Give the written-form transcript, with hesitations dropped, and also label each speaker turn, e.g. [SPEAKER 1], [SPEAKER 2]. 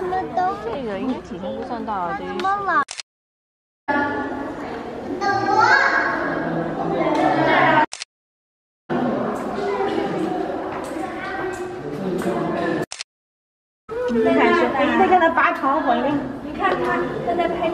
[SPEAKER 1] 这个应该体型不算大，这一。
[SPEAKER 2] 你看，是非得给他拔窗户的。你看他在那拍。